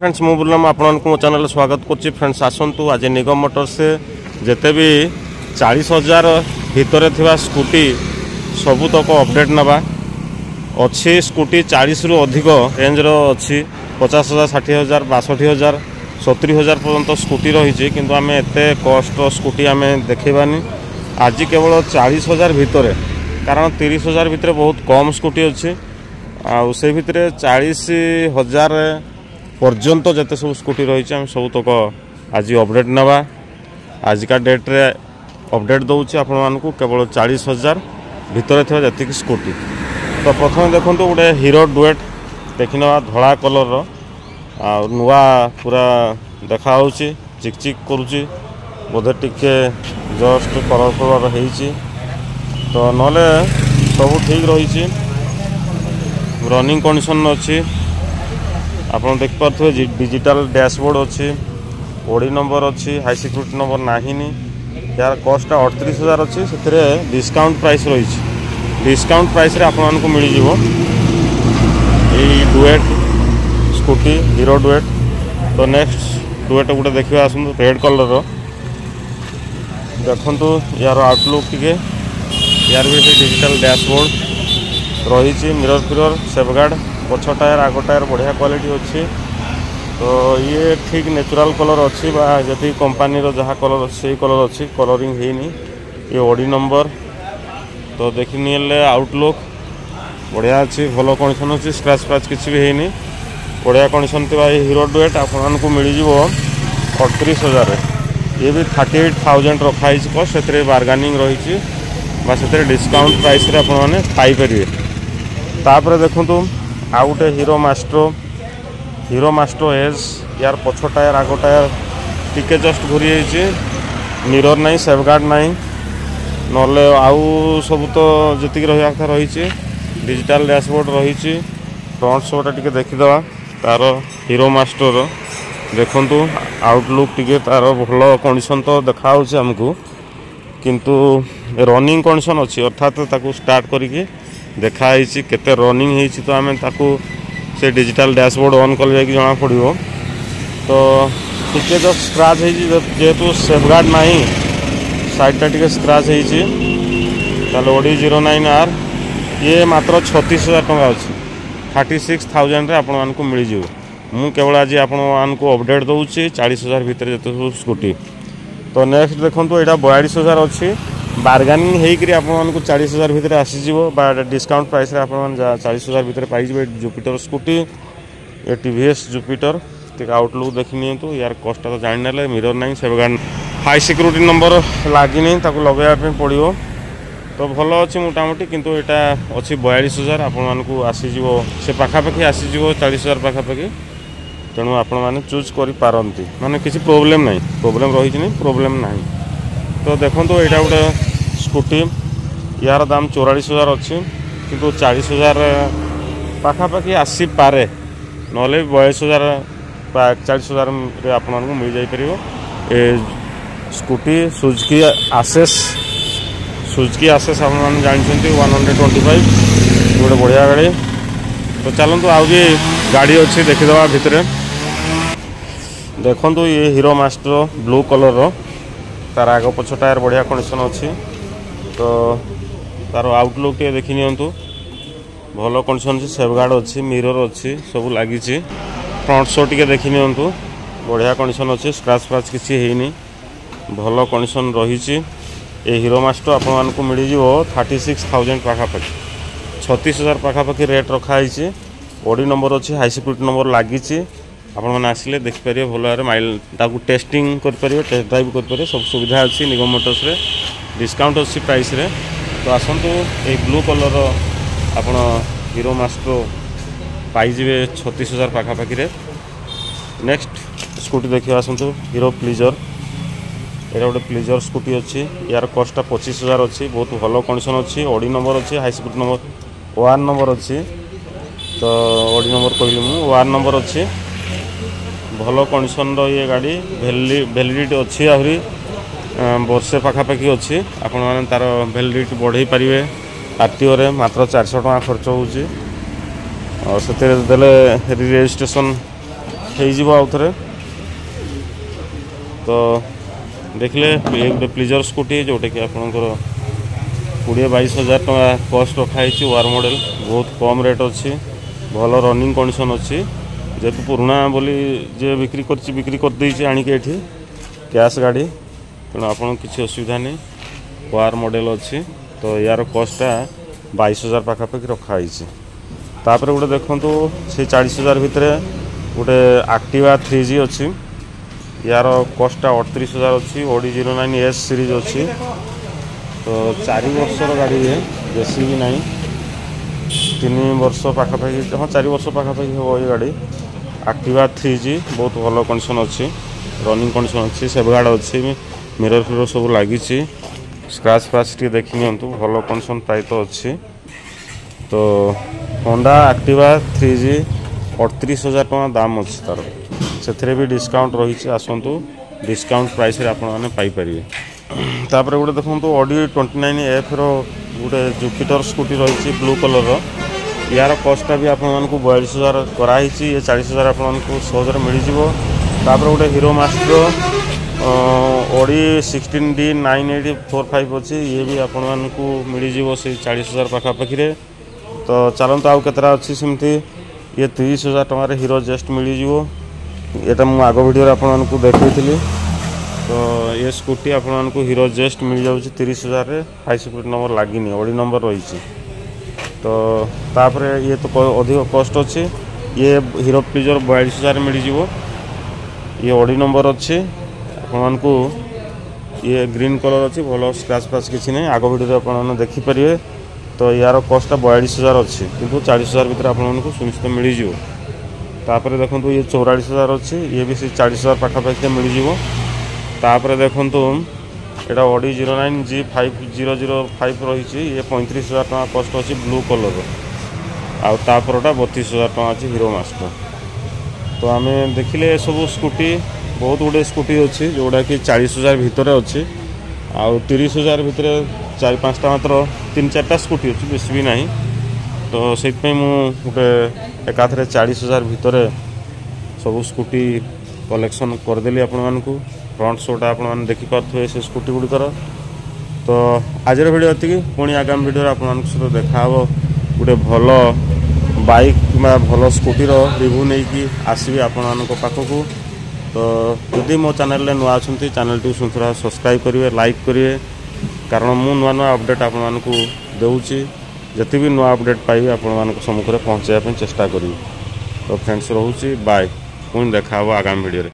Friends मु बोलम आपको मो चैनल स्वागत करुच्ची। फ्रेंड्स आसतु आज निगम मोटर से जिते भी 40,000 भितर थिबा स्कूटी सबुतक अपडेट नवा अच्छी स्कूटी 40 रु अधिक रेंज रो अच्छी 50,000 60,000 62,000 70,000 पर्यंत स्कूटी रही किंतु आम एते कस्ट स्कूटी आम देखेबानी आज केवल 40,000 भितर कारण 30,000 भितर बहुत कम स्कूटी अच्छी से भितर 40,000 पर्यंत जिते सब स्कूटी रही आम सबुतक आज अपडेट नवा आज का डेट रे अपडेट दूसरी आपण केवल 40,000 भितर थी जी स्कूटी। तो प्रथम देखो गोटे हीरो डुएट देखी ना धला कलर नुआ पूरा देखा चिकचिक करुच्ची बोधे टिके जस्ट कलर कलर होती तो नले सब ठीक रही रनिंग कंडीशन अच्छी आप देख पारे डिजिटल डैशबोर्ड अच्छी ओडी नंबर अच्छी हाई सिक्यूरिटी नंबर नहीं यार कस्ट 38,000 अच्छी से डिस्काउंट प्राइस रही डिस्काउंट प्राइस रे आपको मिल डुएट स्कूटी हीरो डुएट। तो नेक्स्ट डुएट गोटे देखिए आसतु रेड कलर देखु यार आउटलुक टिके यार भी से डिजिटल डैशबोर्ड रही मिरर फिरर सेफगार्ड पछ टायर आग टायर बढ़िया क्वालिटी अच्छी। तो ये ठीक नेचुरल कलर अच्छी जी कंपनी जहाँ कलर से कलर अच्छी कलरिंग है ये ओडी नंबर। तो देखने आउटलुक बढ़िया अच्छी भल कंडीशन अच्छी स्क्रैच स्क्रैच किसी भी है बढ़िया कंडीशन थी हीरो डुएट आपको मिल 38,000 ये भी 38,000 रखाई कस्ट से बार्गेनिंग रही से डिस्काउंट प्राइस रे आपने पाइपर। तापर देखु आउ गोटे हीरो मास्ट्रो एज यार पछ टायर आग टायर टिके जस्ट घूरी मिरर नहीं सेफगार्ड नहीं नले आउ सब तो जी रहा था रही डिजिटल डैशबोर्ड रही फ्रंट शोटा टिके देखीदे तार हीरो मास्टर देखु आउटलुक टिके तार भल कंडीशन तो देखा आमको किंतु रनिंग कंडीशन अच्छी अर्थात ताकू स्टार्ट करके देखाई केते रनिंग है तो आम ताकू से डिजिटल डैशबोर्ड ऑन कल जना पड़ो। तो टिके जो स्क्रैच जेहेतु सेफगार्ड नहीं साइडटा टिके स्क्रैच हो ओडी 09R ये मात्र 36,000 टंका अच्छी 36,000 आपको मिल मु केवल आज आपको अपडेट दूसरी 40,000 भितर जो स्कूटी। तो नेक्स्ट देखो यहाँ 42,000 अच्छी बार्गेनिंग होकर आपको 40,000 भितर आसीज डिस्काउंट प्राइस आप 40,000 भितर पाइबे जुपिटर स्कूटी ये टीवीएस जुपिटर आउटलुक देखनी तो यार कस्ट तो जान ना मिरर नहीं सेफगार्ड हाई सिक्यूरिटी नंबर लगे लगेगा पड़ो। तो भल अच्छी मोटामोटी किंतु यहाँ अच्छी 42,000 आपको आसीज से पाखापाखि आसीज 40,000 पाखापाखि तेणु आपण मैंने चूज कर पारती माने किसी प्रोब्लेम नहीं प्रोब्लेम रही नहीं प्रोब्लेम नहीं। तो देखो यहाँ गोटे स्कूटी यार दाम 44,000 अच्छी किंतु 40,000 पाखापाखि आसी पारे नले 42,000 40,000 आपको मिल जापर ये स्कूटी सुजुकी आसेस आप जानते 125 गोटे बढ़िया गाड़ी। तो चलतु आउ भी गाड़ी अच्छी देखीदे भितर देखु ये हीरो मास्टर ब्लू कलर तार आग पछ टायर बढ़िया कंडीशन अच्छी। तो तार आउटलुक टे देखी नियंतु भल कंडीशन अच्छी सेफगार्ड अच्छी मिरर अच्छी सब लगी फ्रंट शो टे देखी नियंतु बढ़िया कंडीशन अच्छी स्क्रैच स्क्रैच किसी है भल कंडीशन रही ये हीरो मास्टर आपको मिल 36,000 पाखापाखि 36,000 पाखापाखि रेट रखाई ओडी नंबर अच्छी हाई सिक्यूरिटी नंबर लगी आपने आसिले देखिपारे भल भाव माइल ताकू टेस्टिंग करेंगे टेस्ट ड्राइव करेंगे सब सुविधा अच्छी निगम मोटर्स रे डिस्काउंट अच्छी प्राइस रे। तो आसतु ये ब्लू कलर आप हीरो मास्टर पाइबे 36,000 पाखापाखि। नेक्स्ट स्कूटी देखिए आसतु हीरो प्लीजर यहाँ गोटे प्लीजर स्कूटी अच्छी यार कस्ट 25,000 अच्छी बहुत भल कंडीशन अच्छी ओडी नंबर अच्छी हाई सिक्यूरिटी नंबर 1 नंबर अच्छी। तो ओडी नंबर कहली मुझे 1 नंबर अच्छी भल कंडीशन ये गाड़ी वैलिडिटी अच्छी आहरी वर्षे पाखापाखि अच्छी आपण मैंने तार वैलिडिटी बढ़े पारे आरटीओ रे मात्र 400 टका खर्च होची और से रजिस्ट्रेशन आउ थे। तो देखले ये गोटे प्लीजर स्कूटी जोटा कि आपंकर 20-22 हज़ार टका कस्ट रखाई वार मॉडल बहुत कम रेट अच्छी भल रनिंग कंडीशन अच्छी जेहेतु पुराना बोली जे बिक्री कर आणिक ये कैश गाड़ी तेणु आपन किसी असुविधा नहीं वार मॉडल अच्छी। तो यार कस्टा 22 हज़ार पाखापाखि रखाई। तापर गोटे देखूँ से 40 हज़ार भितर गोटे एक्टिवा 3G अच्छी यार कस्टा 38 हज़ार अच्छी Audi 09S सीरीज अच्छी। तो 4 वर्षर गाड़ी है बेसी भी नहीं 3 वर्ष पाखापाखि हाँ 4 वर्ष पाखापाखि हम ये गाड़ी एक्टिवा 3G बहुत भल कंडीशन अच्छी रनिंग कंडीशन अच्छी सेफगार्ड अच्छी मिरर फिरर सब लगी स्क्रैच फ्रैच टी देखी नियंतु भल कंडीशन प्राय तो अच्छी। तो होंडा एक्टिवा 3G 38 हज़ार टका दाम अच्छी तार से भी डिस्काउंट रही आसतु डिस्काउंट प्राइस आपने पाइपर। तापर गोटे देखो Audi 29F गोटे जुपिटर स्कूटी रही ब्लू कलर यार कस्टा भी आपको 42 हज़ार कराई ये 40 हज़ार आपको सहजरे मिल जाव। तापर गोटे हीरो मास्टर Audi 16D 9845 अच्छी ये भी आपको मिल जाव से 40 हज़ार पाखापाखि। तो चलते आउ केतरा अच्छी सेमती ये 30 हज़ार टकर हीरो जेस्ट मिल जाव ये मुझे आग भिडियो आपको देखी। तो ये स्कूटी आपको हीरो जेस्ट मिल जाऊँ 30 हज़ार हाई सिक्योरिटी नंबर लगिनी Audi नंबर रही। तो तापर ये तो अधिक कस्ट अच्छी ये हीरो प्लीजर 42 हज़ार मिल जाव ये Audi नंबर अच्छी आपको ये ग्रीन कलर अच्छी भल स्क्रैच फ्रैच किसी नहीं आग भिडियो आपने देखिपारे। तो यार कस्टा 42 हज़ार अच्छी किंतु 40 हज़ार भितर आपको सुनिश्चित मिल जाव। तापर देखो ये 44 हज़ार अच्छी ये भी 40 हज़ार पाखापाखि मिल जाव। तापर देखूँ यहाँ Audi 09G5005 रही ये 35 हज़ार टका कस्ट अच्छी ब्लू कलर आउरटा 32 हज़ार टका अच्छी हीरो मास्टर। तो आम देखिले सब स्कूटी बहुत गुड़े स्कूटी अच्छी जोड़ा कि 40 हज़ार भितर अच्छी आउ 30 हज़ार भितर 4-5टा मात्र 3-4टा स्कूटी अच्छी बेसी भी नहीं। तो से गोटे एकाथरे 40 हज़ार भितर सब स्कूटी कलेक्शन करदेली आपको फ्रंट शोटा आपने देखिपे से स्कूटी गुड़िकर। तो आज वीडियो ये पुणी आगामी वीडियो आपको सहित देखा गोटे भल बाइक कि भल स्कूटीर रिव्यू नहीं कि आसबि आपण पाखक। तो जदि मो चैनल नुआ अच्छा चैनल टी सुंदर सब्सक्राइब करेंगे लाइक करेंगे कारण मु नुआ नुआ अपडेट आपको दूसरी जति भी नुआ अपडेट पाइबे आपण सम्मुखें पहुँचाई चेष्टा करी। तो फ्रेंड्स रोचे बाय पुणी देखा आगामी वीडियो।